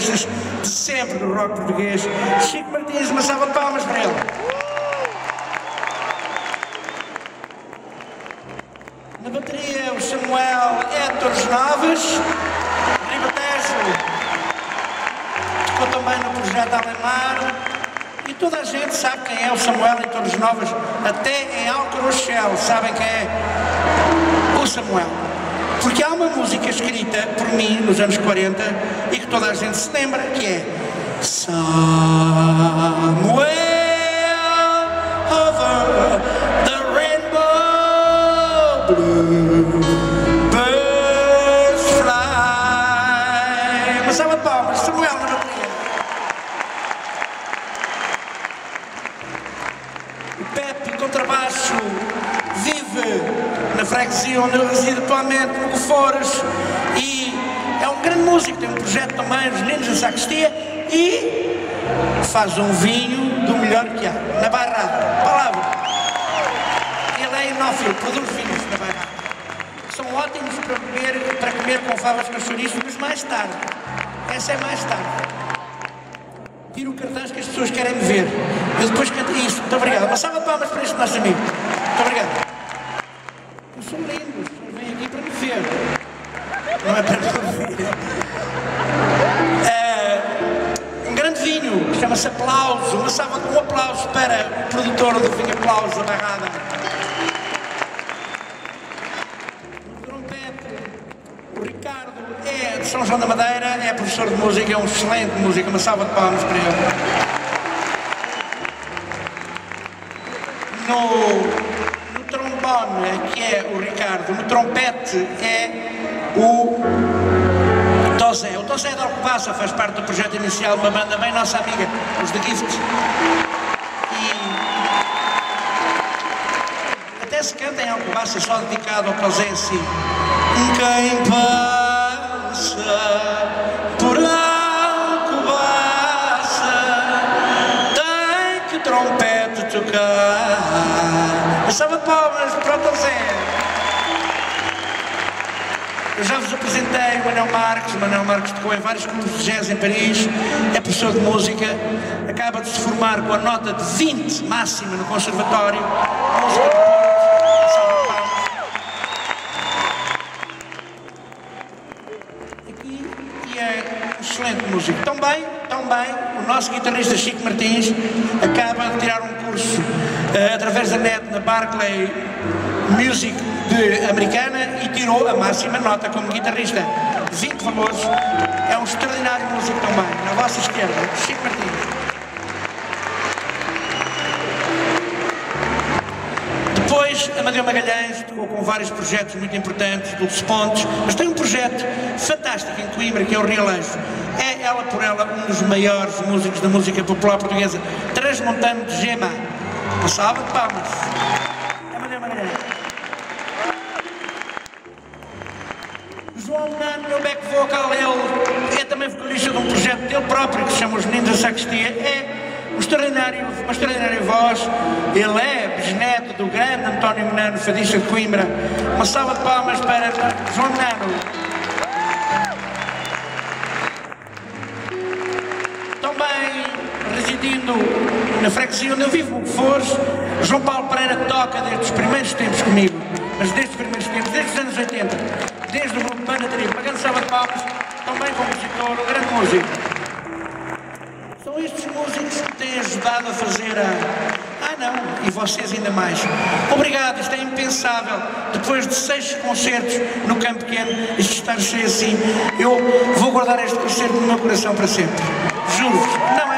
guitarristas de sempre do rock português. Chico Martins, uma salva de palmas para ele. Na bateria, o Samuel Héctor Novas, Ribatejo, tocou também no projeto Alemar, e toda a gente sabe quem é o Samuel em Torres Novas, até em Alto Rochelle sabem quem é o Samuel. Porque há uma música escrita por mim nos anos 40 e que toda a gente se lembra, que é Samuel over the rainbow blue, birds fly. Uma salva de palmas, Samuel na bateria. O Pepe, contrabaixo, vive na freguesia onde eu resido atualmente, no Fores, e é um grande músico, tem um projeto também, os Meninos da Sacristia, e faz um vinho do melhor que há, na Bairrada. Palavra. Ele é enófilo, produz vinhos na Bairrada. São ótimos para comer com favas com chouriço, mas mais tarde. Essa é mais tarde. Tiro o cartaz que as pessoas querem me ver. Eu depois canto isso. Muito obrigado. Uma salva de palmas para este nosso amigo. Muito obrigado. Eu sou lindo, as pessoas vêm aqui para me ver. Não é para me ouvir. Um grande vinho, que chama-se Aplauso. Uma salva com um aplauso para o produtor do vinho Aplauso da Barrada. O trompete, o Ricardo, é de São João da Madeira, é professor de música, é um excelente músico. Uma salva de palmas para ele. No trombone, que é o Ricardo, no trompete é o Tosé. O Tosé de Alcobaça faz parte do projeto inicial de uma banda bem nossa amiga, os The Gifts. E até se canta em Alcobaça, só dedicado ao Tosé assim. Quem passa por Alcobaça tem que trompete tocar. Uma salva de palmas para o Tosé. Eu já vos apresentei o Manuel Marques tocou em vários clubes de jazz em Paris, é professor de música, acaba de se formar com a nota de 20 máxima no conservatório, música de Porto, uma salva de palmas. Aqui, e é um excelente músico. Também, o nosso guitarrista Chico Martins acaba de tirar um curso através da net na Berklee Music americana e tirou a máxima nota como guitarrista. 20 valores, é um extraordinário músico também. Na vossa esquerda, Chico Martins. Depois, Amadeu Magalhães tocou com vários projetos muito importantes, Dulce Pontes, mas tem um projeto fantástico em Coimbra, que é o Rialejo. É ela por ela um dos maiores músicos da música popular portuguesa, transmontano de Gema. Uma salva de palmas. Amadeu Magalhães. João Nano, meu back vocal, ele é também vocalista de um projeto dele próprio que se chama Os Meninos da Sacristia. É uma extraordinária voz. Ele é bisneto do grande António Menano, fadista de Coimbra. Uma salva de palmas para João Nano. Também residindo na freguesia onde eu vivo, o Fores, João Paulo Pereira toca desde os primeiros tempos comigo, mas desde os primeiros tempos, desde os anos 80, desde o grupo Banda Tribo, uma grande salva de palmas, também compositor, um grande músico. São estes músicos que têm ajudado a fazer e vocês ainda mais. Obrigado, isto é impensável. Depois de 6 concertos no Campo Pequeno, isto estar cheio assim, eu vou guardar este concerto no meu coração para sempre. Juro-vos. Não